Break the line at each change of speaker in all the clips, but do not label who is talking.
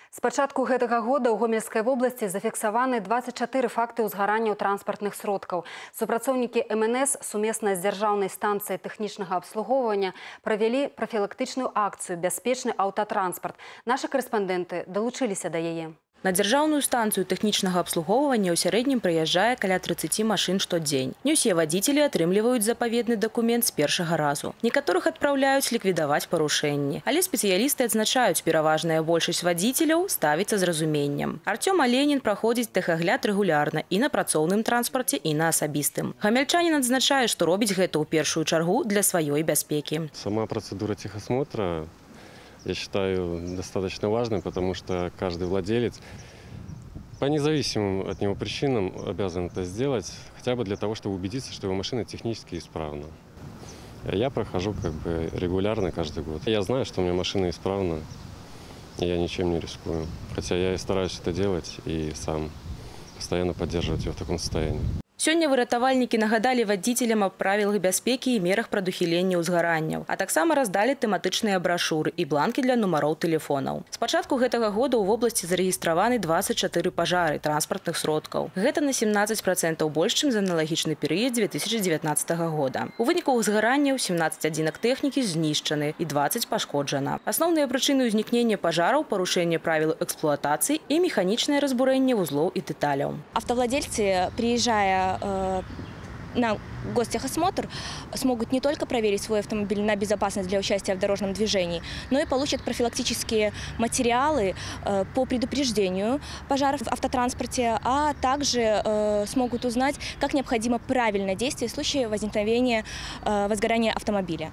З пачатку гэтага года ў Гомельскай вобласці зафіксаваны 24 факты ўзгарання транспартных сродкаў. Супрацоўнікі МНС сумесна з дзяржаўнай станцыяй тэхнічнага абслугоўвання правялі прафілактычную акцыю «Бяспечны аўтатранспарт». Нашы карэспандэнты далучыліся да яе.
На дзяржаўную станцыю тэхнічнага абслугоўвання ў сярэднім прыязджае каля 30 машын штодзень. Не ўсе вадзіцелі атрымліваюць запаведны дакумент з першага разу. Некаторых адпраўляюць ліквідаваць парушэнні. Але спецыялісты адзначаюць, пераважная большасць вадзіцеляў ставіцца з разуменнем. Артём Аленін праходзіць тэхагляд рэгулярна і на працоўным транспарце, і на асабістым. Гамяльчанін адзначае, што робіць гэта ў першую чаргу для сваёй бяспекі.
Сама процедура техосмотра, я считаю, достаточно важной, потому что каждый владелец по независимым от него причинам обязан это сделать, хотя бы для того, чтобы убедиться, что его машина технически исправна. Я прохожу регулярно каждый год. Я знаю, что у меня машина исправна, и я ничем не рискую. Хотя я и стараюсь это делать, и сам постоянно поддерживать ее в таком состоянии.
Сёння выратавальнікі нагадалі вадзіцелям аб правілах бяспекі і мерах прадухілення ўзгаранняў, а таксама раздалі тэматычныя брашуры і бланкі для нумароў тэлефонаў. З пачатку гэтага года ў вобласці зарэгістраваны 24 пажары транспартных сродкаў. Гэта на 17% больш, чым за аналагічны перыяд 2019 года. У выніку ўзгаранняў 17 адзінак тэхнікі знішчаны і 20 пашкоджана. Асноўныя прычыны ўзнікнення пажараў – парушэнне правілаў эксплуатацыі і механічнае разбурэнне вузлоў і дэталяў.
Автовладельцы, приезжая на гостехосмотр, смогут не только проверить свой автомобиль на безопасность для участия в дорожном движении, но и получат профилактические материалы по предупреждению пожаров в автотранспорте, а также смогут узнать, как необходимо правильно действовать в случае возникновения возгорания автомобиля.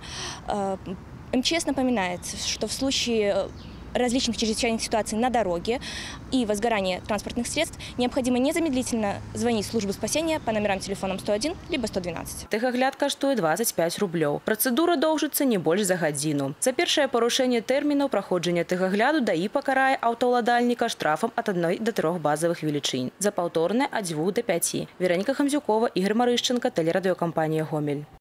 МЧС напоминает, что в случае различных чрезвычайных ситуаций на дороге и возгорания транспортных средств необходимо незамедлительно звонить в службу спасения по номерам телефонам 101 либо 112.
Тэхагляд каштуе 25 рублёў. Працэдура доўжыцца не больш за гадзіну. За першае парушэнне тэрмінаў праходжання тэхагляду ДАІ пакарае аўтаўладальніка штрафам ад 1 до 3 базавых велічынь. За паўторнае ад 2 до 5. Вераніка Хамзюкова, Ігор Марышченко, тэлерадыёкампанія «Гомель».